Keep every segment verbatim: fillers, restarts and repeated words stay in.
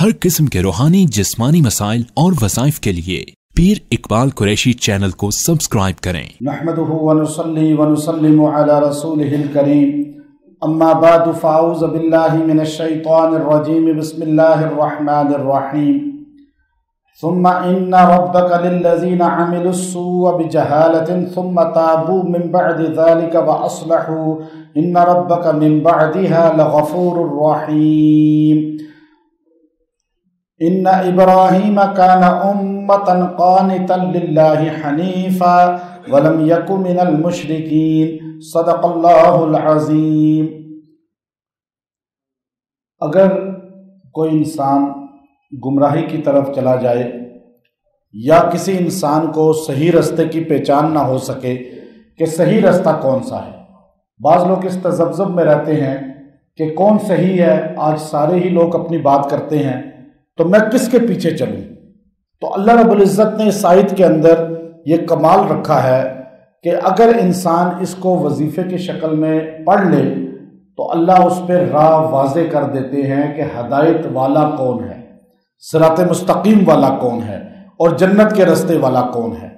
ہر قسم کے روحانی جسمانی مسائل اور وظائف کے لیے پیر اقبال قریشی چینل کو سبسکرائب کریں۔ نحمده ونصلي ونسلم على رسوله الكريم اما بعد فاعوذ بالله من الشيطان الرجيم بسم الله الرحمن الرحيم ثم ان ربك للذين عملوا السوء بجهالة ثم تابوا من بعد ذلك واصلحوا ان ربك من بعدها لغفور رحيم ان ابراہیم کان امۃ قانتا للہ حنیفا ولم یک من المشرکین صدق اللہ العظیم۔ اگر کوئی انسان گمراہی کی طرف چلا جائے یا کسی انسان کو صحیح رستے کی پہچان نہ ہو سکے کہ صحیح رستہ کون سا ہے، بعض لوگ اس تذبذب میں رہتے ہیں کہ کون صحیح ہے، آج سارے ہی لوگ اپنی بات کرتے ہیں تو میں کس کے پیچھے چلوں۔ تو اللہ رب العزت نے اس آیت کے اندر یہ کمال رکھا ہے کہ اگر انسان اس کو وظیفے کی شکل میں پڑھ لے تو اللہ اس پہ راہ واضح کر دیتے ہیں کہ ہدایت والا کون ہے، صراط مستقیم والا کون ہے اور جنت کے رستے والا کون ہے۔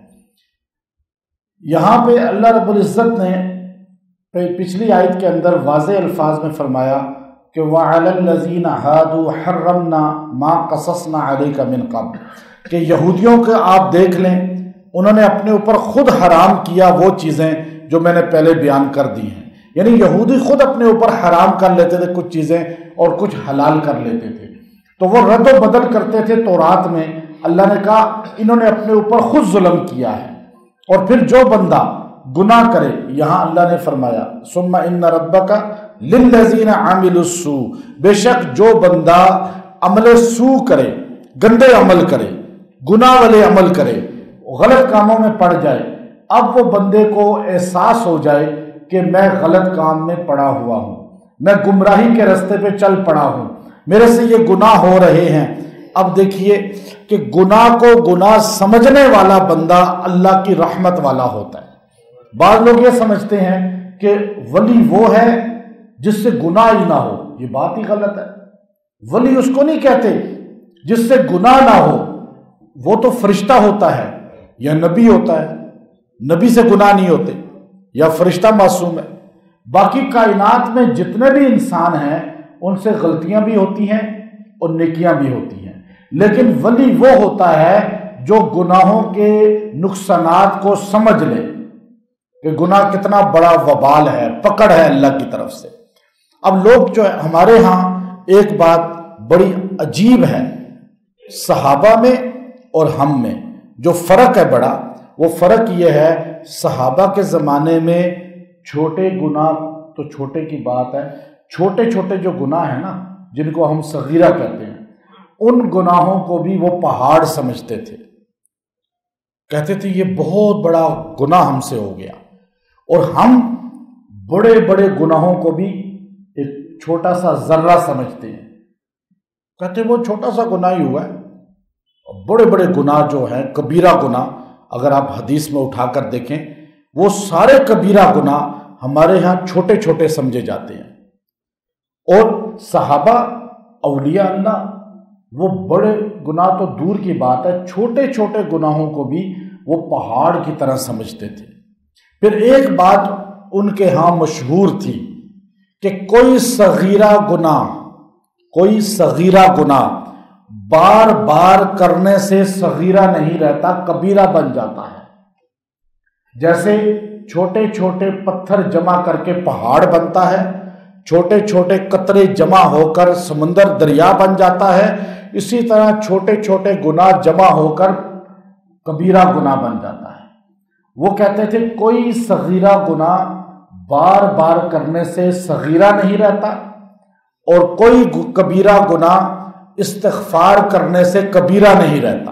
یہاں پہ اللہ رب العزت نے پچھلی آیت کے اندر واضح الفاظ میں فرمایا کہ وَعَلَى الَّذِينَ هَادُوا حَرَّمْنَا مَا قَصَصْنَا عَلَيْكَ مِنْ قَبْلِ، کہ یہودیوں کے آپ دیکھ لیں انہوں نے اپنے اوپر خود حرام کیا وہ چیزیں جو میں نے پہلے بیان کر دی ہیں، یعنی یہودی خود اپنے اوپر حرام کر لیتے تھے کچھ چیزیں اور کچھ حلال کر لیتے تھے، تو وہ رد و بدل کرتے تھے تورات میں۔ اللہ نے کہا انہوں نے اپنے اوپر خود ظلم کیا ہے، اور پھر جو بندہ گناہ کرے، یہاں اللہ نے فرمایا ثم ان ربک للذین عملوا السوء، بے شک جو بندہ عمل سوء کرے، گندے عمل کرے، گناہ والے عمل کرے، غلط کاموں میں پڑ جائے، اب وہ بندے کو احساس ہو جائے کہ میں غلط کام میں پڑا ہوا ہوں، میں گمراہی کے رستے پہ چل پڑا ہوں، میرے سے یہ گناہ ہو رہے ہیں۔ اب دیکھیے کہ گناہ کو گناہ سمجھنے والا بندہ اللہ کی رحمت والا ہوتا ہے۔ بعض لوگ یہ سمجھتے ہیں کہ ولی وہ ہے جس سے گناہ ہی نہ ہو، یہ بات ہی غلط ہے۔ ولی اس کو نہیں کہتے جس سے گناہ نہ ہو، وہ تو فرشتہ ہوتا ہے یا نبی ہوتا ہے، نبی سے گناہ نہیں ہوتے یا فرشتہ معصوم ہے۔ باقی کائنات میں جتنے بھی انسان ہیں ان سے غلطیاں بھی ہوتی ہیں اور نیکیاں بھی ہوتی ہیں، لیکن ولی وہ ہوتا ہے جو گناہوں کے نقصانات کو سمجھ لے کہ گناہ کتنا بڑا وبال ہے، پکڑ ہے اللہ کی طرف سے۔ اب لوگ جو ہے ہمارے ہاں ایک بات بڑی عجیب ہے، صحابہ میں اور ہم میں جو فرق ہے بڑا، وہ فرق یہ ہے صحابہ کے زمانے میں چھوٹے گناہ تو چھوٹے کی بات ہے، چھوٹے چھوٹے جو گناہ ہیں نا جن کو ہم صغیرہ کہتے ہیں، ان گناہوں کو بھی وہ پہاڑ سمجھتے تھے، کہتے تھے یہ بہت بڑا گناہ ہم سے ہو گیا، اور ہم بڑے بڑے گناہوں کو بھی ایک چھوٹا سا ذرہ سمجھتے ہیں، کہتے ہیں وہ چھوٹا سا گناہ ہی ہوا ہے۔ بڑے بڑے گناہ جو ہیں کبیرہ گناہ، اگر آپ حدیث میں اٹھا کر دیکھیں وہ سارے کبیرہ گناہ ہمارے ہاں چھوٹے چھوٹے سمجھے جاتے ہیں، اور صحابہ اولیاء اللہ وہ بڑے گناہ تو دور کی بات ہے، چھوٹے چھوٹے گناہوں کو بھی وہ پہاڑ کی طرح سمجھتے تھے۔ پھر ایک بات ان کے ہاں مشہور تھی کہ کوئی صغیرہ گناہ کوئی صغیرہ گناہ بار بار کرنے سے صغیرہ نہیں رہتا، کبیرہ بن جاتا ہے۔ جیسے چھوٹے چھوٹے پتھر جمع کر کے پہاڑ بنتا ہے، چھوٹے چھوٹے قطرے جمع ہو کر سمندر دریا بن جاتا ہے، اسی طرح چھوٹے چھوٹے گناہ جمع ہو کر کبیرہ گناہ بن جاتا ہے۔ وہ کہتے تھے کوئی صغیرہ گناہ بار بار کرنے سے صغیرہ نہیں رہتا، اور کوئی کبیرہ گناہ استغفار کرنے سے کبیرہ نہیں رہتا۔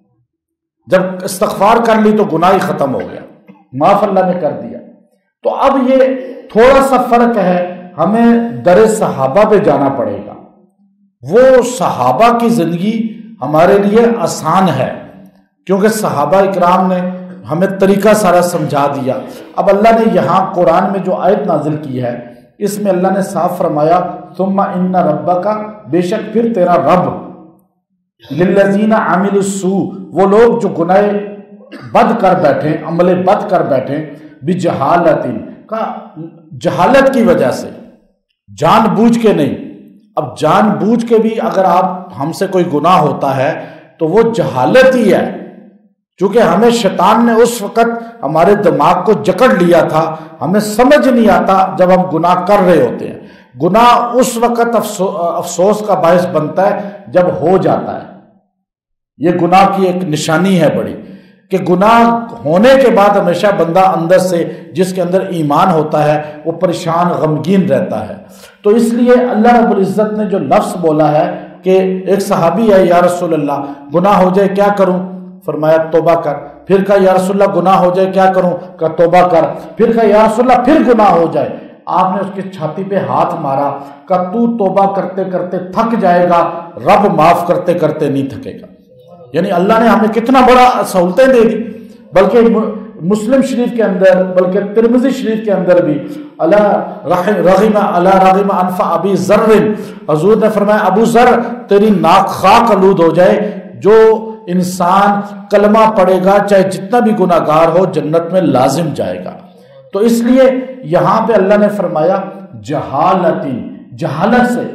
جب استغفار کر لی تو گناہ ہی ختم ہو گیا، معاف اللہ نے کر دیا۔ تو اب یہ تھوڑا سا فرق ہے، ہمیں در صحابہ پہ جانا پڑے گا۔ وہ صحابہ کی زندگی ہمارے لیے آسان ہے کیونکہ صحابہ اکرام نے ہمیں طریقہ سارا سمجھا دیا۔ اب اللہ نے یہاں قرآن میں جو آیت نازل کی ہے اس میں اللہ نے صاف فرمایا ثم ان ربک، بے شک پھر تیرا رب للذین عملوا السوء، وہ لوگ جو گناہ بد کر بیٹھے، عمل بد کر بیٹھے، بجہالت کا جہالت کی وجہ سے، جان بوجھ کے نہیں۔ اب جان بوجھ کے بھی اگر آپ ہم سے کوئی گناہ ہوتا ہے تو وہ جہالت ہی ہے، چونکہ ہمیں شیطان نے اس وقت ہمارے دماغ کو جکڑ لیا تھا، ہمیں سمجھ نہیں آتا جب ہم گناہ کر رہے ہوتے ہیں۔ گناہ اس وقت افسوس کا باعث بنتا ہے جب ہو جاتا ہے۔ یہ گناہ کی ایک نشانی ہے بڑی، کہ گناہ ہونے کے بعد ہمیشہ بندہ اندر سے، جس کے اندر ایمان ہوتا ہے، وہ پریشان غمگین رہتا ہے۔ تو اس لیے اللہ رب العزت نے جو لفظ بولا ہے کہ ایک صحابی ہے، یا رسول اللہ گناہ ہو جائے کیا کروں؟ فرمایا توبہ کر۔ پھر کہا یا رسول اللہ گناہ ہو جائے کیا کروں؟ کہا توبہ کر۔ پھر کہا یا رسول اللہ پھر گناہ ہو جائے۔ آپ نے اس کی چھاتی پہ ہاتھ مارا، کہا تو توبہ کرتے کرتے تھک جائے گا، رب معاف کرتے کرتے نہیں تھکے گا۔ یعنی اللہ نے ہمیں کتنا بڑا سہولتیں دے دی۔ بلکہ مسلم شریف کے اندر، بلکہ ترمذی شریف کے اندر بھی اللہ رغم اللہ رغم انف ابی ذر، حضور نے فرمایا ابو ذر تیری ناک خاک آلود ہو جائے، جو انسان کلمہ پڑھے گا چاہے جتنا بھی گناہ گار ہو جنت میں لازم جائے گا۔ تو اس لیے یہاں پہ اللہ نے فرمایا جہالتی، جہالت سے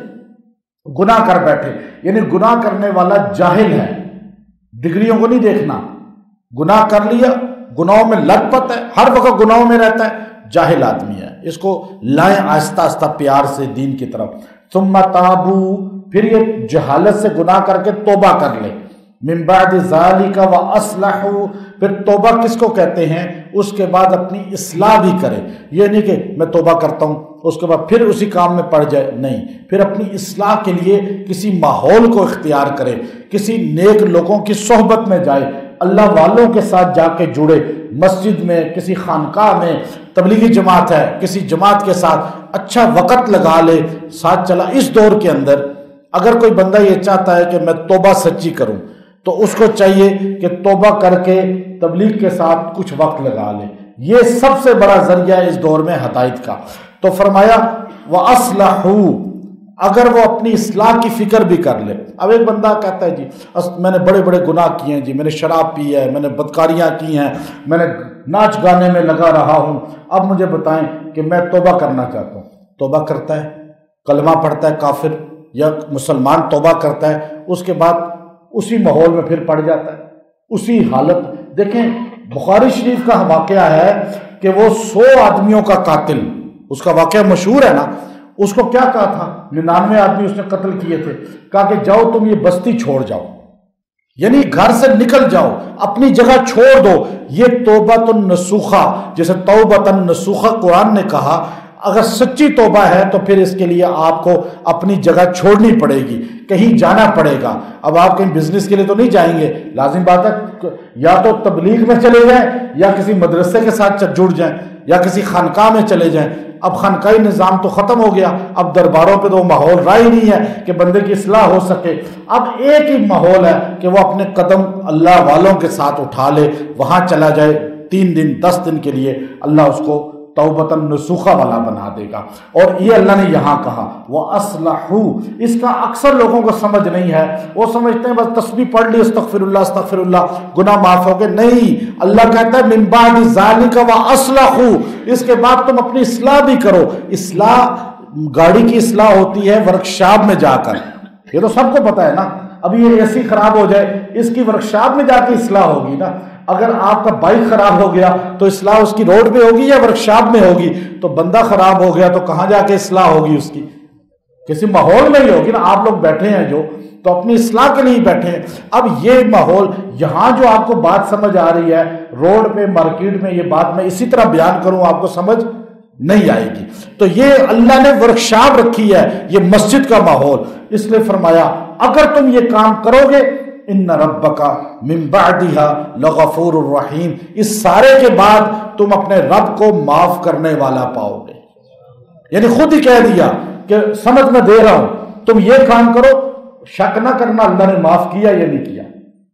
گناہ کر بیٹھے، یعنی گناہ کرنے والا جاہل ہے، ڈگریوں کو نہیں دیکھنا، گناہ کر لیا، گناہوں میں لت پت ہے، ہر وقت گناہوں میں رہتا ہے، جاہل آدمی ہے۔ اس کو لائیں آہستہ آہستہ پیار سے دین کی طرف۔ ثم تابو، پھر یہ جہالت سے گناہ کر کے توبہ کر لے، من بعد ذالک واصلحوا، پھر توبہ کس کو کہتے ہیں؟ اس کے بعد اپنی اصلاح بھی کرے۔ یہ نہیں کہ میں توبہ کرتا ہوں اس کے بعد پھر اسی کام میں پڑ جائے، نہیں، پھر اپنی اصلاح کے لیے کسی ماحول کو اختیار کرے، کسی نیک لوگوں کی صحبت میں جائے، اللہ والوں کے ساتھ جا کے جڑے، مسجد میں، کسی خانقاہ میں، تبلیغی جماعت ہے کسی جماعت کے ساتھ اچھا وقت لگا لے، ساتھ چلا۔ اس دور کے اندر اگر کوئی بندہ یہ چاہتا ہے کہ میں توبہ سچی کروں تو اس کو چاہیے کہ توبہ کر کے تبلیغ کے ساتھ کچھ وقت لگا لے۔ یہ سب سے بڑا ذریعہ ہے اس دور میں ہدایت کا۔ تو فرمایا وَأَصْلَحُوا، اگر وہ اپنی اصلاح کی فکر بھی کر لے۔ اب ایک بندہ کہتا ہے جی میں نے بڑے بڑے گناہ کیے ہیں جی، میں نے شراب پی ہے، میں نے بدکاریاں کی ہیں، میں نے ناچ گانے میں لگا رہا ہوں، اب مجھے بتائیں کہ میں توبہ کرنا چاہتا ہوں۔ توبہ کرتا ہے، کلمہ پڑھتا ہے کافر یا مسلمان، توبہ کرتا ہے، اس کے بعد اسی ماحول میں پھر پڑ جاتا ہے، اسی حالت۔ دیکھیں بخاری شریف کا واقعہ ہے کہ وہ سو آدمیوں کا قاتل، اس کا واقعہ مشہور ہے نا، اس کو کیا کہا تھا؟ ننانوے آدمی اس نے قتل کیے تھے، کہا کہ جاؤ تم یہ بستی چھوڑ جاؤ، یعنی گھر سے نکل جاؤ، اپنی جگہ چھوڑ دو۔ یہ توبۃ النصوحہ، جیسے توبۃ النصوحہ قرآن نے کہا، اگر سچی توبہ ہے تو پھر اس کے لیے آپ کو اپنی جگہ چھوڑنی پڑے گی، کہیں جانا پڑے گا۔ اب آپ کہیں بزنس کے لیے تو نہیں جائیں گے، لازم بات ہے یا تو تبلیغ میں چلے جائیں یا کسی مدرسے کے ساتھ جڑ جائیں یا کسی خانقاہ میں چلے جائیں۔ اب خانقاہی نظام تو ختم ہو گیا، اب درباروں پہ تو وہ ماحول رہا ہی نہیں ہے کہ بندے کی اصلاح ہو سکے۔ اب ایک ہی ماحول ہے کہ وہ اپنے قدم اللہ والوں کے ساتھ اٹھا لے، وہاں چلا جائے، تین دن دس دن کے لیے اللہ اس کو توبۃ النصوحہ والا بنا دے گا۔ اور یہ اللہ نے یہاں کہا وَأَصْلَحُوا، اس کا اکثر لوگوں کو سمجھ نہیں ہے، وہ سمجھتے ہیں بس تسبیح پڑھ لی استغفر اللہ استغفر اللہ گناہ معاف ہو گئے، نہیں، اللہ کہتا ہے من بعد ذالک وَأَصْلَحُوا، اس کے بعد تم اپنی اصلاح بھی کرو۔ اصلاح گاڑی کی اصلاح ہوتی ہے ورکشاپ میں جا کر، یہ تو سب کو پتا ہے نا۔ ابھی یہ اے سی خراب ہو جائے، اس کی ورکشاپ میں جا کے اصلاح ہوگی نا۔ اگر آپ کا بائک خراب ہو گیا تو اصلاح اس کی روڈ پہ ہوگی یا ورکشاپ میں ہوگی؟ تو بندہ خراب ہو گیا تو کہاں جا کے اصلاح ہوگی اس کی؟ کسی ماحول میں ہی ہوگی نا۔ آپ لوگ بیٹھے ہیں جو تو اپنی اصلاح کے لیے بیٹھے ہیں۔ اب یہ ماحول یہاں جو آپ کو بات سمجھ آ رہی ہے، روڈ پہ مارکیٹ میں یہ بات میں اسی طرح بیان کروں آپ کو سمجھ نہیں آئے گی۔ تو یہ اللہ نے ورکشاپ رکھی ہے، یہ مسجد کا ماحول، اس لیے فرمایا اگر تم یہ کام کرو گے ان ربک من بعدها لغفور الرحیم، اس سارے کے بعد تم اپنے رب کو معاف کرنے والا پاؤ گے۔ یعنی خود ہی کہہ دیا کہ سمجھ میں دے رہا ہوں، تم یہ کام کرو، شک نہ کرنا اللہ نے معاف کیا یا نہیں کیا۔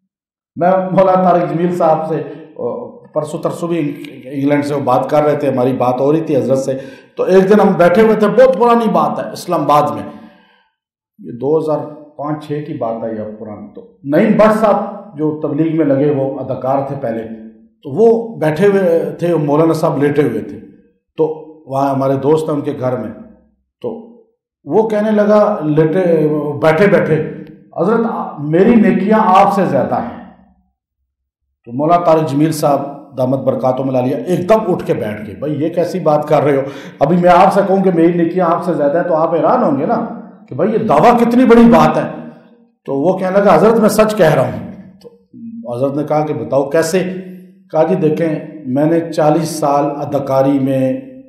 میں مولانا طارق جمیل صاحب سے پرسوں ترسوں بھی انگلینڈ سے وہ بات کر رہے تھے، ہماری بات ہو رہی تھی حضرت سے، تو ایک دن ہم بیٹھے ہوئے تھے، بہت پرانی بات ہے، اسلام آباد میں، یہ دو ہزار پانچ چھ کی بات آئی اب قرآن تو نعیم بٹ صاحب جو تبلیغ میں لگے وہ اداکار تھے پہلے، تو وہ بیٹھے ہوئے تھے، مولانا صاحب لیٹے ہوئے تھے، تو وہاں ہمارے دوست ہیں ان کے گھر میں، تو وہ کہنے لگا لیٹے بیٹھے بیٹھے حضرت میری نیکیاں آپ سے زیادہ ہیں. تو مولانا طارق جمیل صاحب دامت برکاتہم العالیہ ایک دم اٹھ کے بیٹھ گئے. بھائی یہ کیسی بات کر رہے ہو؟ ابھی میں آپ سے کہوں کہ میری نیکیاں آپ سے زیادہ ہیں تو آپ حیران ہوں گے نا کہ بھائی یہ دعویٰ کتنی بڑی بات ہے. تو وہ کہنے لگا حضرت میں سچ کہہ رہا ہوں. تو حضرت نے کہا کہ بتاؤ کیسے؟ کہا جی دیکھیں میں نے چالیس سال اداکاری میں،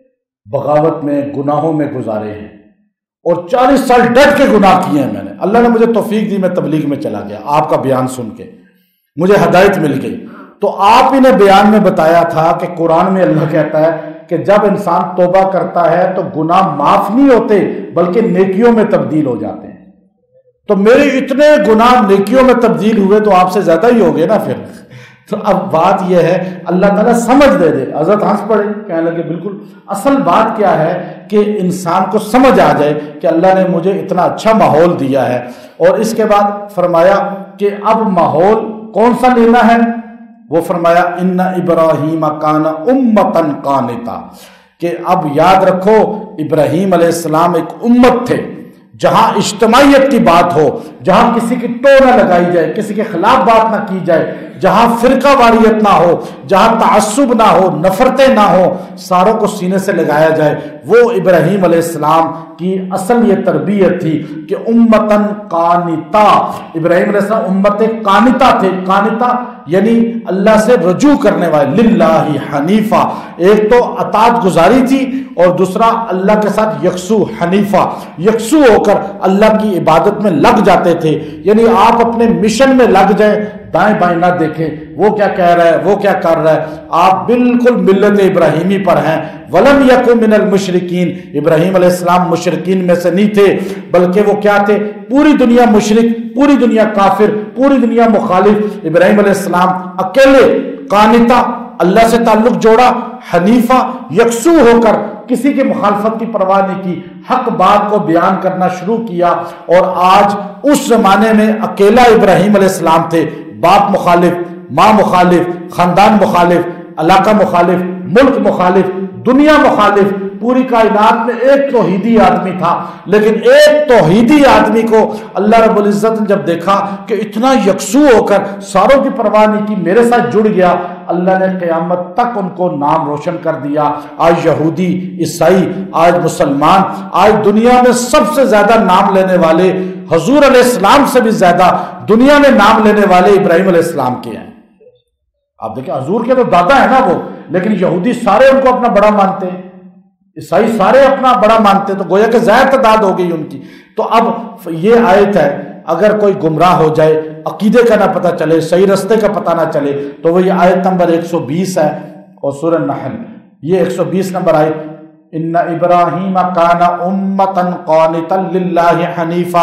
بغاوت میں، گناہوں میں گزارے ہیں، اور چالیس سال ڈٹ کے گناہ کیے ہیں میں نے. اللہ نے مجھے توفیق دی، میں تبلیغ میں چلا گیا، آپ کا بیان سن کے مجھے ہدایت مل گئی. تو آپ ہی نے بیان میں بتایا تھا کہ قرآن میں اللہ کہتا ہے کہ جب انسان توبہ کرتا ہے تو گناہ معاف نہیں ہوتے بلکہ نیکیوں میں تبدیل ہو جاتے ہیں. تو میرے اتنے گناہ نیکیوں میں تبدیل ہوئے تو آپ سے زیادہ ہی ہو گئے نا پھر. تو اب بات یہ ہے اللہ تعالیٰ سمجھ دے دے. حضرت ہنس پڑے، کہنے لگے بالکل اصل بات کیا ہے کہ انسان کو سمجھ آ جائے کہ اللہ نے مجھے اتنا اچھا ماحول دیا ہے. اور اس کے بعد فرمایا کہ اب ماحول کون سا لینا ہے؟ وہ فرمایا ان ابراہیم کان امتن قانتا، کہ اب یاد رکھو ابراہیم علیہ السلام ایک امت تھے جہاں اجتماعیت کی بات ہو، جہاں کسی کی ٹو نہ لگائی جائے، کسی کے خلاف بات نہ کی جائے، جہاں فرقہ واریت نہ ہو، جہاں تعصب نہ ہو، نفرتیں نہ ہو، ساروں کو سینے سے لگایا جائے. وہ ابراہیم علیہ السلام کی اصل یہ تربیت تھی کہ امتن قانتا. ابراہیم علیہ السلام امت قانتا تھے. قانتا یعنی اللہ سے رجوع کرنے والے، للہ حنیفہ. ایک تو اطاعت گزاری تھی اور دوسرا اللہ کے ساتھ یکسو، حنیفہ یکسو ہو کر اللہ کی عبادت میں لگ جاتے تھے. یعنی آپ اپنے مشن میں لگ جائیں، دائیں بائیں نہ دیکھیں وہ کیا کہہ رہا ہے وہ کیا کر رہا ہے، آپ بالکل ملت ابراہیمی پر ہیں. ولم یکن من المشرکین، ابراہیم علیہ السلام مشرکین میں سے نہیں تھے بلکہ وہ کیا تھے؟ پوری دنیا مشرک، پوری دنیا کافر، پوری دنیا مخالف. ابراہیم علیہ السلام اکیلے قانتا، اللہ سے تعلق جوڑا، حنیفہ یکسو ہو کر کسی کی مخالفت کی پرواہ نہیں کی، حق بات کو بیان کرنا شروع کیا. اور آج اس زمانے میں اکیلا ابراہیم علیہ السلام تھے. باپ مخالف، ماں مخالف، خاندان مخالف، علاقہ مخالف، ملک مخالف، دنیا مخالف. پوری کائنات میں ایک توحیدی آدمی تھا، لیکن ایک توحیدی آدمی کو اللہ رب العزت نے جب دیکھا کہ اتنا یکسو ہو کر ساروں کی پرواہ نہیں کی، میرے ساتھ جڑ گیا، اللہ نے قیامت تک ان کو نام روشن کر دیا. آج یہودی، عیسائی، آج مسلمان، آج دنیا میں سب سے زیادہ نام لینے والے حضور علیہ السلام سے بھی زیادہ دنیا میں نام لینے والے ابراہیم علیہ السلام کے ہیں. آپ دیکھیں حضور کے تو دادا ہے نا وہ، لیکن یہودی سارے ان کو اپنا بڑا مانتے ہیں، عیسائی سارے اپنا بڑا مانتے ہیں، تو گویا کہ زائد تعداد ہو گئی ان کی. تو اب یہ آیت ہے، اگر کوئی گمراہ ہو جائے، عقیدے کا نہ پتہ چلے، صحیح رستے کا پتہ نہ چلے، تو وہ یہ آیت نمبر ایک سو بیس ہے اور سورہ نحل یہ ایک سو بیس نمبر آیت، ان ابراہیم کان امتا قانتا للہ حنیفا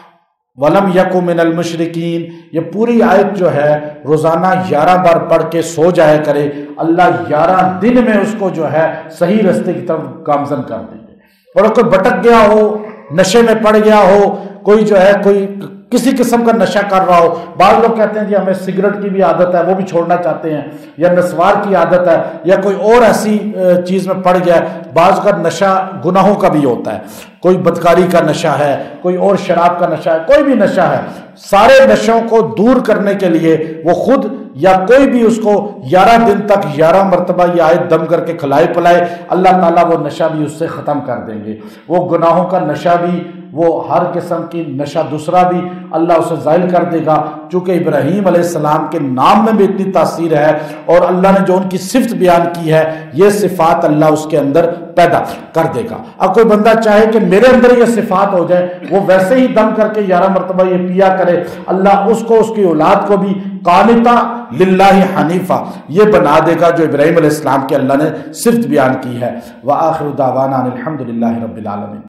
ولم یکن من المشرکین. یہ پوری آیت جو ہے روزانہ گیارہ بار پڑھ کے سو جایا کرے، اللہ گیارہ دن میں اس کو جو ہے صحیح رستے کی طرف گامزن کر دیں گے. اور کوئی بھٹک گیا ہو، نشے میں پڑ گیا ہو، کوئی جو ہے کوئی کسی قسم کا نشہ کر رہا ہو، بعض لوگ کہتے ہیں جی ہمیں سگریٹ کی بھی عادت ہے وہ بھی چھوڑنا چاہتے ہیں، یا نسوار کی عادت ہے، یا کوئی اور ایسی چیز میں پڑ گیا ہے. بعض کا نشہ گناہوں کا بھی ہوتا ہے، کوئی بدکاری کا نشہ ہے، کوئی اور شراب کا نشہ ہے، کوئی بھی نشہ ہے. سارے نشوں کو دور کرنے کے لیے وہ خود یا کوئی بھی اس کو گیارہ دن تک گیارہ مرتبہ یہ آیت دم کر کے کھلائے پلائے، اللہ تعالیٰ وہ نشہ بھی اس سے ختم کر دیں گے. وہ گناہوں کا نشہ بھی، وہ ہر قسم کی نشہ دوسرا بھی اللہ اسے زائل کر دے گا. چونکہ ابراہیم علیہ السلام کے نام میں بھی اتنی تاثیر ہے اور اللہ نے جو ان کی صفت بیان کی ہے، یہ صفات اللہ اس کے اندر پیدا کر دے گا. اب کوئی بندہ چاہے کہ میرے اندر یہ صفات ہو جائے، وہ ویسے ہی دم کر کے گیارہ مرتبہ یہ پیا کرے، اللہ اس کو، اس کی اولاد کو بھی قانتا للہ حنیفہ یہ بنا دے گا جو ابراہیم علیہ السلام کے اللہ نے صفت بیان کی ہے. وآخر دعوانا الحمد للہ رب العالمین.